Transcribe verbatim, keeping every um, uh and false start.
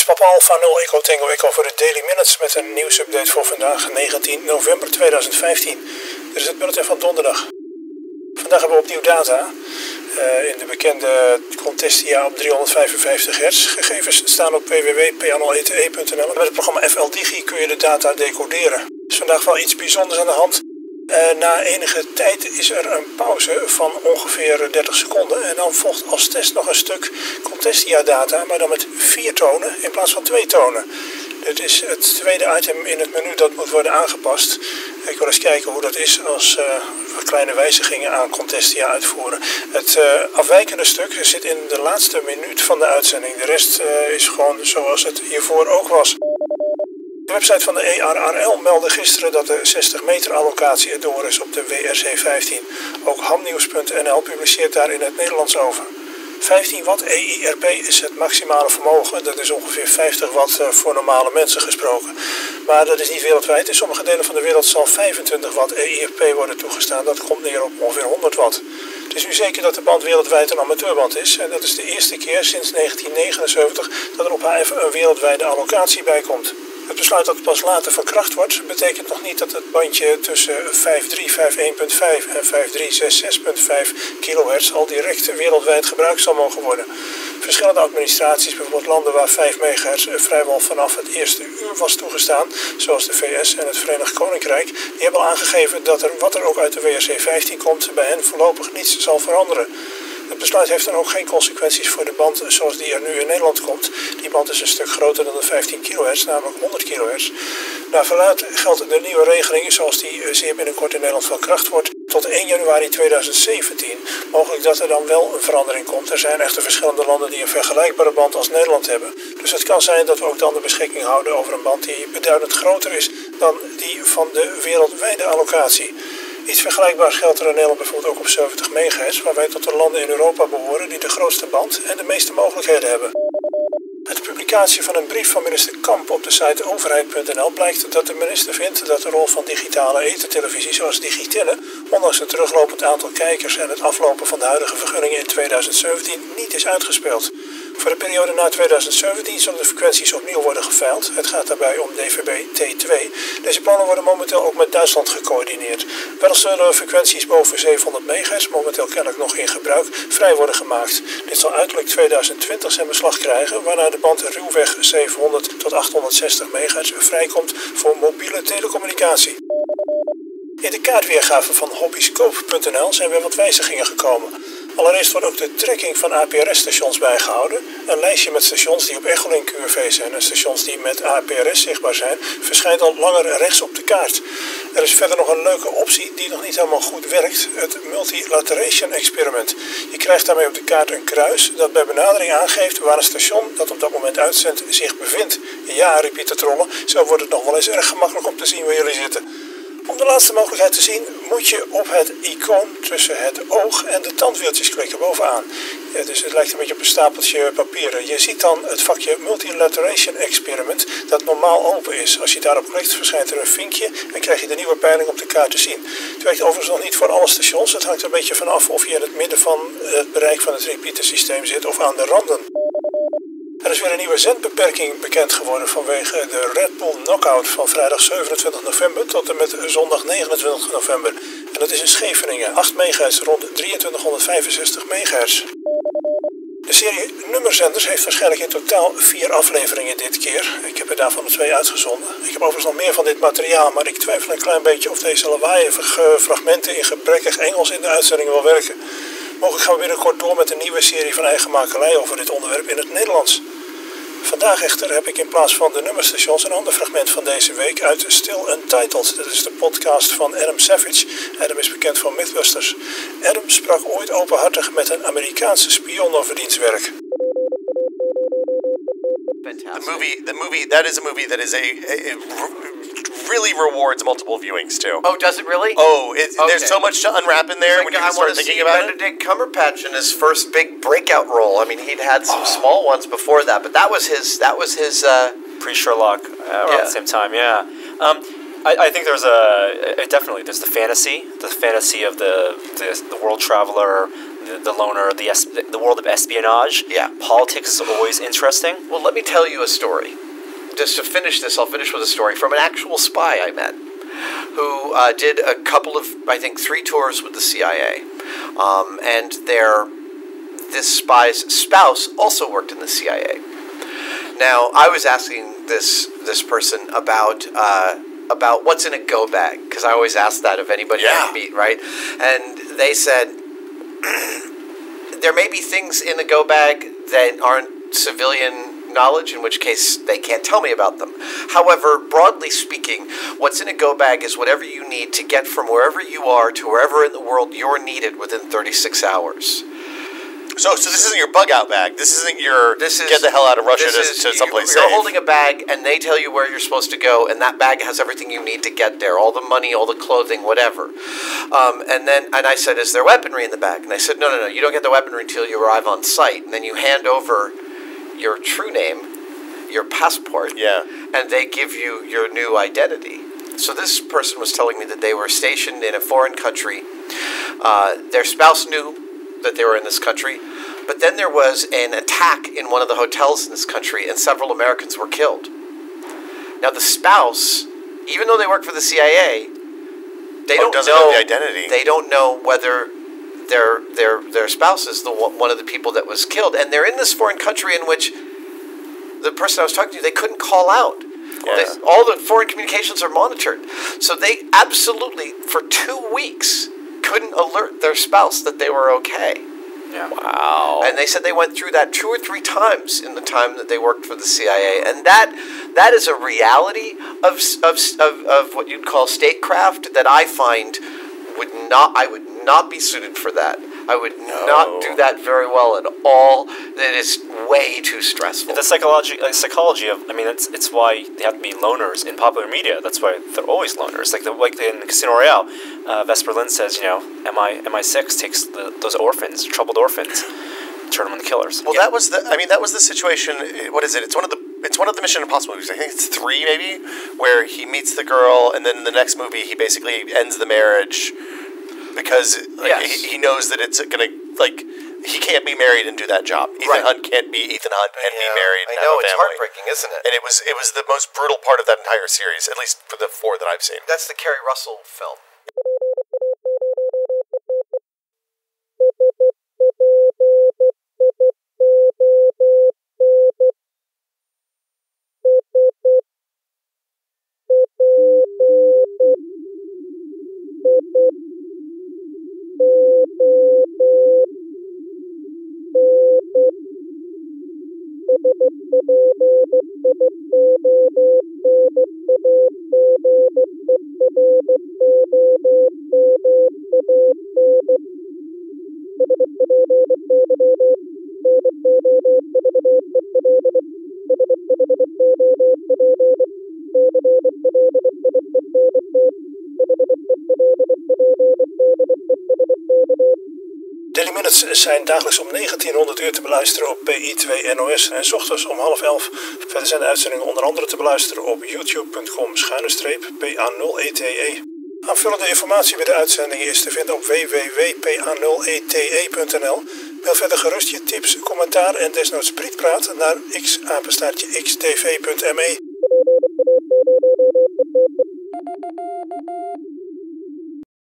Papa Alpha nul Echo Tango Echo voor de Daily Minutes met een nieuwsupdate voor vandaag negentien november tweeduizend vijftien. Dit is het bulletin van donderdag. Vandaag hebben we opnieuw data uh, in de bekende Contestia op driehonderdvijfenvijftig hertz. Gegevens staan op w w w punt p n l e t e punt n l en met het programma F L Digi kun je de data decoderen. Er is vandaag wel iets bijzonders aan de hand. Uh, na enige tijd is er een pauze van ongeveer dertig seconden en dan volgt als test nog een stuk Contestia data, maar dan met vier tonen in plaats van twee tonen. Dit is het tweede item in het menu dat moet worden aangepast. Ik wil eens kijken hoe dat is als uh, we kleine wijzigingen aan Contestia uitvoeren. Het uh, afwijkende stuk zit in de laatste minuut van de uitzending. De rest uh, is gewoon zoals het hiervoor ook was. De website van de E R R L meldde gisteren dat de zestig meter allocatie erdoor is op de W R C vijftien. Ook hamnieuws punt n l publiceert daar in het Nederlands over. vijftien watt E I R P is het maximale vermogen. Dat is ongeveer vijftig watt voor normale mensen gesproken. Maar dat is niet wereldwijd. In sommige delen van de wereld zal vijfentwintig watt E I R P worden toegestaan. Dat komt neer op ongeveer honderd watt. Het is nu zeker dat de band wereldwijd een amateurband is. En dat is de eerste keer sinds negentien negenenzeventig dat er op H F een wereldwijde allocatie bij komt. Het besluit dat het pas later van kracht wordt, betekent nog niet dat het bandje tussen vijf drie vijf één punt vijf en vijf drie zes zes punt vijf kilohertz al direct wereldwijd gebruikt zal mogen worden. Verschillende administraties, bijvoorbeeld landen waar vijf megahertz vrijwel vanaf het eerste uur was toegestaan, zoals de V S en het Verenigd Koninkrijk, die hebben al aangegeven dat er wat er ook uit de W R C vijftien komt, bij hen voorlopig niets zal veranderen. Het besluit heeft dan ook geen consequenties voor de band zoals die er nu in Nederland komt. Die band is een stuk groter dan de vijftien kilohertz, namelijk honderd kilohertz. Naar verluidt geldt de nieuwe regeling zoals die zeer binnenkort in Nederland van kracht wordt tot één januari tweeduizend zeventien. Mogelijk dat er dan wel een verandering komt. Er zijn echter verschillende landen die een vergelijkbare band als Nederland hebben. Dus het kan zijn dat we ook dan de beschikking houden over een band die beduidend groter is dan die van de wereldwijde allocatie. Iets vergelijkbaars geldt er in Nederland bijvoorbeeld ook op zeventig megahertz, waar wij tot de landen in Europa behoren die de grootste band en de meeste mogelijkheden hebben. Uit de publicatie van een brief van minister Kamp op de site overheid punt n l blijkt dat de minister vindt dat de rol van digitale ethertelevisie zoals Digitenne, ondanks een teruglopend aantal kijkers en het aflopen van de huidige vergunningen in tweeduizend zeventien, niet is uitgespeeld. Voor de periode na tweeduizend zeventien zullen de frequenties opnieuw worden geveild. Het gaat daarbij om D V B T twee. Deze plannen worden momenteel ook met Duitsland gecoördineerd. Wel zullen frequenties boven zevenhonderd megahertz, momenteel kennelijk nog in gebruik, vrij worden gemaakt. Dit zal uiterlijk tweeduizend twintig zijn beslag krijgen, waarna de band ruwweg zevenhonderd tot achthonderdzestig megahertz vrijkomt voor mobiele telecommunicatie. In de kaartweergave van hobbyscope punt n l zijn weer wat wijzigingen gekomen. Allereerst wordt ook de tracking van A P R S-stations bijgehouden. Een lijstje met stations die op Echolink Q R V zijn en stations die met A P R S zichtbaar zijn, verschijnt al langer rechts op de kaart. Er is verder nog een leuke optie die nog niet helemaal goed werkt, het multilateration experiment. Je krijgt daarmee op de kaart een kruis dat bij benadering aangeeft waar een station dat op dat moment uitzendt zich bevindt. Ja, repeat trollen, zo wordt het nog wel eens erg gemakkelijk om te zien waar jullie zitten. Om de laatste mogelijkheid te zien moet je op het icoon tussen het oog en de tandwieltjes klikken bovenaan. Ja, dus het lijkt een beetje op een stapeltje papieren. Je ziet dan het vakje Multilateration Experiment dat normaal open is. Als je daarop klikt verschijnt er een vinkje en krijg je de nieuwe peiling op de kaart te zien. Het werkt overigens nog niet voor alle stations. Het hangt er een beetje vanaf of je in het midden van het bereik van het repeater systeem zit of aan de randen. Er is weer een nieuwe zendbeperking bekend geworden vanwege de Red Bull Knockout van vrijdag zevenentwintig november tot en met zondag negenentwintig november. En dat is in Scheveningen, acht megahertz rond drieëntwintighonderdvijfenzestig megahertz. De serie nummerzenders heeft waarschijnlijk in totaal vier afleveringen dit keer. Ik heb er daarvan er twee uitgezonden. Ik heb overigens nog meer van dit materiaal, maar ik twijfel een klein beetje of deze lawaaiige fragmenten in gebrekkig Engels in de uitzending wel werken. Mogelijk gaan we binnenkort door met een nieuwe serie van eigen makelij over dit onderwerp in het Nederlands. Vandaag echter heb ik in plaats van de nummerstations een ander fragment van deze week uit Still Untitled. Dat is de podcast van Adam Savage. Adam is bekend van Mythbusters. Adam sprak ooit openhartig met een Amerikaanse spion over diens werk. The movie, the movie, that is a movie that is a, a, a really rewards multiple viewings too. Oh, does it really? Oh, it, okay. There's so much to unwrap in there like, when you I start thinking about it. Benedict Cumberbatch in his first big breakout role. I mean, he'd had some oh. small ones before that, but that was his. That was his. Uh, Pre-Sherlock uh, around yeah. the same time. Yeah. Um, I, I think there's a, a definitely there's the fantasy, the fantasy of the the, the world traveler, the, the loner, the es- the world of espionage. Yeah. Politics is always interesting. Well, let me tell you a story. Just to finish this, I'll finish with a story from an actual spy I met who uh, did a couple of, I think, three tours with the C I A. Um, and their, this spy's spouse also worked in the C I A. Now, I was asking this this person about uh, about what's in a go bag, because I always ask that of anybody Yeah. I meet, right? And they said, there may be things in the go bag that aren't civilian knowledge, in which case they can't tell me about them. However, broadly speaking, what's in a go bag is whatever you need to get from wherever you are to wherever in the world you're needed within thirty-six hours. So, so this isn't your bug out bag. This isn't your This is get the hell out of Russia to, this is- to someplace You're safe. holding a bag, and they tell you where you're supposed to go, and that bag has everything you need to get there, all the money, all the clothing, whatever. Um, and then, and I said, "Is there weaponry in the bag?" And they said, "No, no, no. You don't get the weaponry until you arrive on site, and then you hand over your true name, your passport, Yeah. and they give you your new identity." So this person was telling me that they were stationed in a foreign country. Uh, their spouse knew that they were in this country, but then there was an attack in one of the hotels in this country, and several Americans were killed. Now the spouse, even though they work for the C I A, they Oh, don't doesn't know know the identity. They don't know whether their their their spouse is the one one of the people that was killed, and they're in this foreign country in which the person I was talking to, they couldn't call out. Yeah. They, all the foreign communications are monitored. So they absolutely, for two weeks, couldn't alert their spouse that they were okay. Yeah. Wow. And they said they went through that two or three times in the time that they worked for the C I A. And that that is a reality of, of, of, of what you'd call statecraft that I find would not, I would not be suited for that. I would not do that very well at all. It is way too stressful. The psychology, uh, psychology of, I mean, it's it's why they have to be loners in popular media. That's why they're always loners. Like the like in Casino Royale, uh, Vesper Lynd says, you know, M I M I six takes the, those orphans, troubled orphans, turn them into killers. Well, that was the. I mean, that was the situation. What is it? It's one of the. It's one of the Mission Impossible movies. I think it's three, maybe, where he meets the girl, and then in the next movie, he basically ends the marriage because like, Yes. he, he knows that it's gonna like he can't be married and do that job. Ethan Right. Hunt can't be Ethan Hunt and be Yeah, married. I And know, have a it's family. heartbreaking, isn't it? And it was it was the most brutal part of that entire series, at least for the four that I've seen. That's the Kerry Russell film. Daily Minutes zijn dagelijks om negentienhonderd uur te beluisteren op P I twee N O S en 's ochtends om half elf. Verder zijn de uitzendingen onder andere te beluisteren op youtube punt com schuine streep P A nul E T E. Aanvullende informatie bij de uitzendingen is te vinden op w w w punt P A nul E T E punt n l. Mail verder gerust je tips, commentaar en desnoods prietpraat naar x apenstaartje x t v punt m e.